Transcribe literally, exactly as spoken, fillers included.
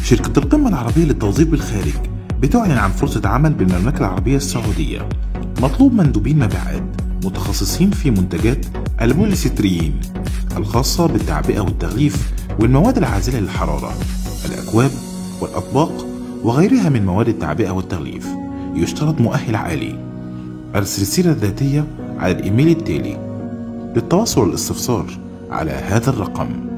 شركة القمة العربية للتوظيف بالخارج بتعلن عن فرصة عمل بالمملكة العربية السعودية. مطلوب مندوبين مبيعات متخصصين في منتجات البوليسترين الخاصة بالتعبئة والتغليف والمواد العازلة للحرارة، الأكواب والأطباق وغيرها من مواد التعبئة والتغليف. يشترط مؤهل عالي. أرسل السيرة الذاتية على الإيميل التالي. للتواصل والاستفسار على هذا الرقم.